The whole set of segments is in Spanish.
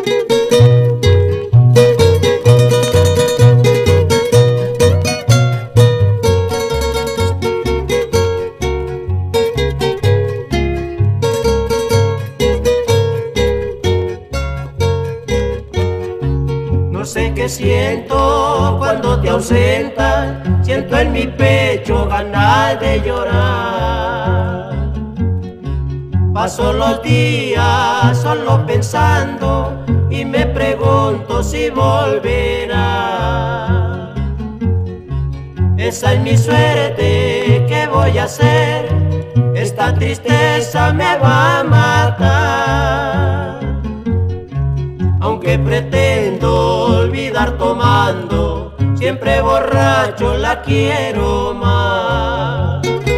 No sé qué siento cuando te ausentas, siento en mi pecho ganas de llorar. Paso los días solo pensando y me pregunto si volverá. Esa es mi suerte, ¿qué voy a hacer? Esta tristeza me va a matar. Aunque pretendo olvidar tomando, siempre borracho la quiero más.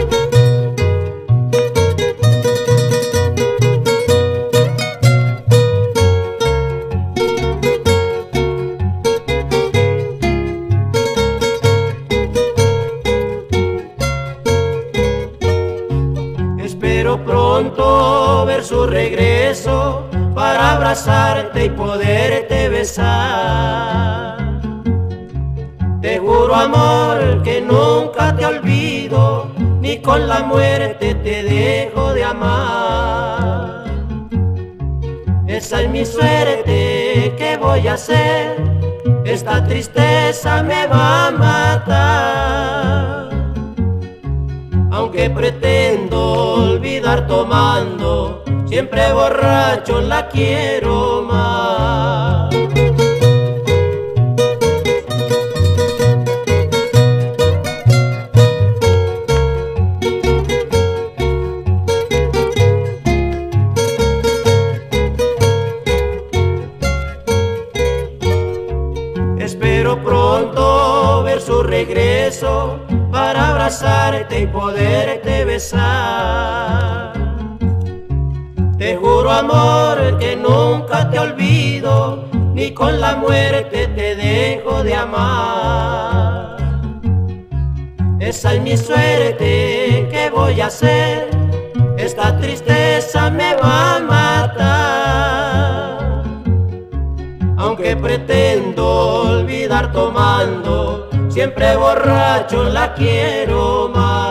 Espero pronto ver su regreso para abrazarte y poderte besar. Te juro, amor, que nunca te olvido, ni con la muerte te dejo de amar. Esa es mi suerte, ¿qué voy a hacer? Esta tristeza me va a matar. Aunque pretendo olvidar tomando, siempre borracho la quiero más. Espero pronto ver su regreso para abrazarte y poderte besar. Te juro, amor, que nunca te olvido, ni con la muerte te dejo de amar. Esa es mi suerte, ¿qué voy a hacer? Esta tristeza me va a matar. Aunque pretendo olvidar tomando, siempre borracho la quiero más.